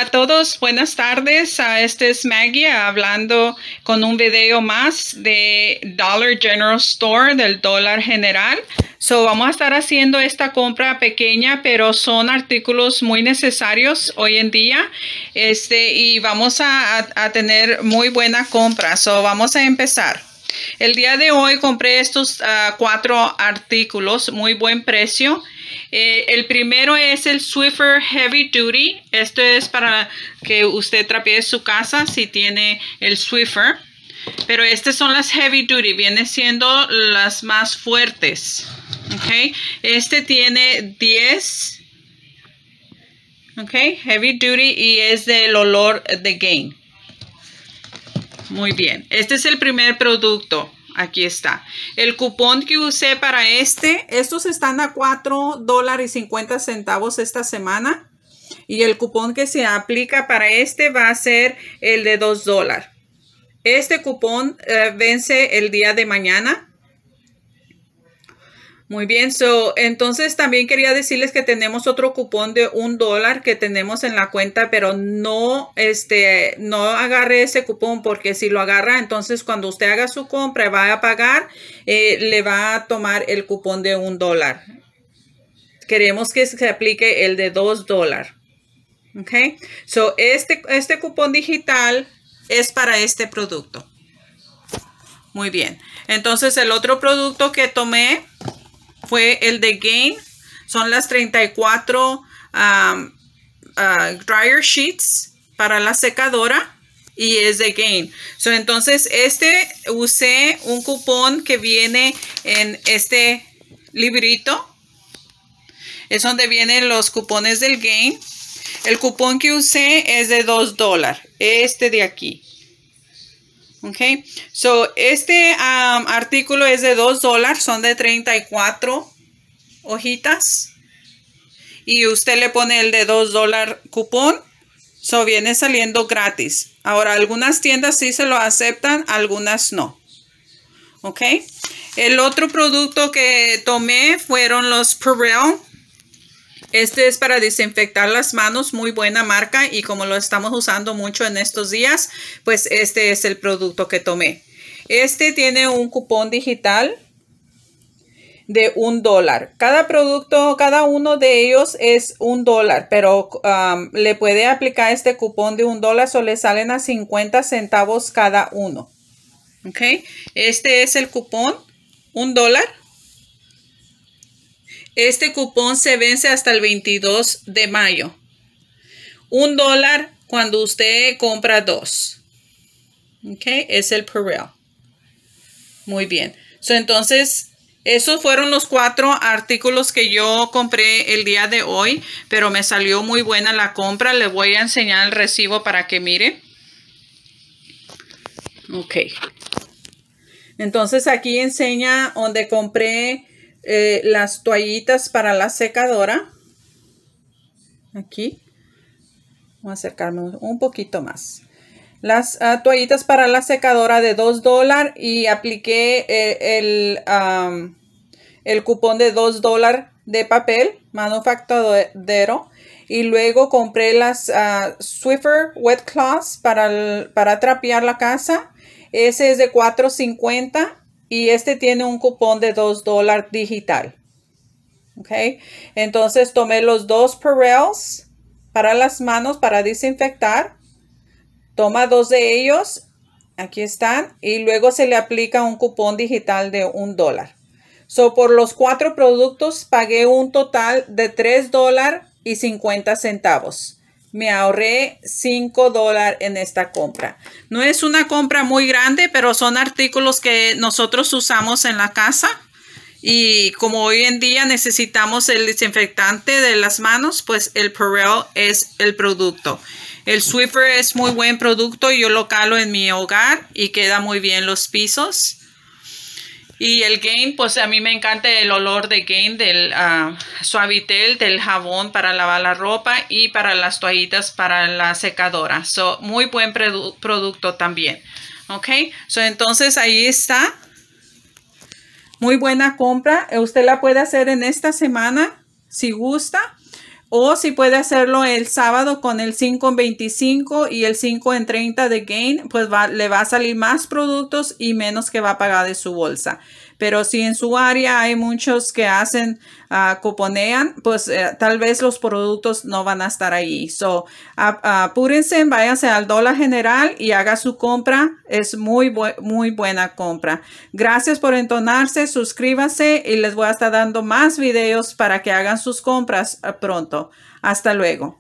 todos, buenas tardes. Este es Maggie hablando con un video más de Dollar General Store, del dólar general. Vamos a estar haciendo esta compra pequeña, pero son artículos muy necesarios hoy en día. Y vamos a tener muy buena compra. Vamos a empezar. El día de hoy compré estos 4 artículos, muy buen precio. El primero es el Swiffer Heavy Duty. Esto es para que usted trapee su casa si tiene el Swiffer. Pero estas son las Heavy Duty, viene siendo las más fuertes. Okay. Este tiene 10 Heavy Duty y es del olor de Gain. Muy bien. Este es el primer producto. Aquí está. El cupón que usé para estos están a $4.50 esta semana. Y el cupón que se aplica para va a ser el de $2. Este cupón vence el día de mañana. Muy bien, entonces también quería decirles que tenemos otro cupón de $1 que tenemos en la cuenta, pero no agarre ese cupón, porque si lo agarra, entonces cuando usted haga su compra y va a pagar, le va a tomar el cupón de $1. Queremos que se aplique el de $2. Ok, este cupón digital es para este producto. Muy bien, entonces el otro producto que tomé fue el de Gain. Son las 34 dryer sheets para la secadora y es de Gain. Entonces usé un cupón que viene en este librito. Es donde vienen los cupones del Gain. El cupón que usé es de $2. Este de aquí. Ok, este artículo es de $2, son de 34 hojitas y usted le pone el de $2 cupón, viene saliendo gratis. Ahora, algunas tiendas sí se lo aceptan, algunas no. Ok, el otro producto que tomé fueron los Purell. Este es para desinfectar las manos, muy buena marca, y como lo estamos usando mucho en estos días, pues este es el producto que tomé. Este tiene un cupón digital de $1. Cada producto, cada uno de ellos es $1, pero le puede aplicar este cupón de $1 o le salen a 50 centavos cada uno. Ok, este es el cupón, $1. Este cupón se vence hasta el 22 de mayo. $1 cuando usted compra 2. Ok, es el Purell. Muy bien. Entonces, esos fueron los 4 artículos que yo compré el día de hoy, pero me salió muy buena la compra. Le voy a enseñar el recibo para que mire. Ok. Entonces, aquí enseña donde compré las toallitas para la secadora. Aquí voy a acercarme un poquito más. Las toallitas para la secadora de $2 y apliqué el cupón de $2 de papel manufacturero, y luego compré las Swiffer Wet Cloths para trapear la casa. Ese es de $4.50 y este tiene un cupón de $2 digital. Ok, entonces tomé los 2 Purells para las manos para desinfectar. Toma 2 de ellos. Aquí están. Y luego se le aplica un cupón digital de $1. Por los 4 productos pagué un total de $3.50. Me ahorré $5 en esta compra. No es una compra muy grande, pero son artículos que nosotros usamos en la casa. Y como hoy en día necesitamos el desinfectante de las manos, pues el Purell es el producto. El Swiffer es muy buen producto. Yo lo calo en mi hogar y queda muy bien los pisos. Y el Gain, pues a mí me encanta el olor de Gain, del Suavitel, del jabón para lavar la ropa y para las toallitas para la secadora. Muy buen producto también. Ok, entonces ahí está. Muy buena compra. Usted la puede hacer en esta semana si gusta. O si puede hacerlo el sábado con el 5 en 25 y el 5 en 30 de Gain, pues le va a salir más productos y menos que va a pagar de su bolsa. Pero si en su área hay muchos que hacen, cuponean, pues tal vez los productos no van a estar ahí. So, apúrense, váyanse al Dollar General y haga su compra. Es muy buena compra. Gracias por entonarse, suscríbanse y les voy a estar dando más videos para que hagan sus compras pronto. Hasta luego.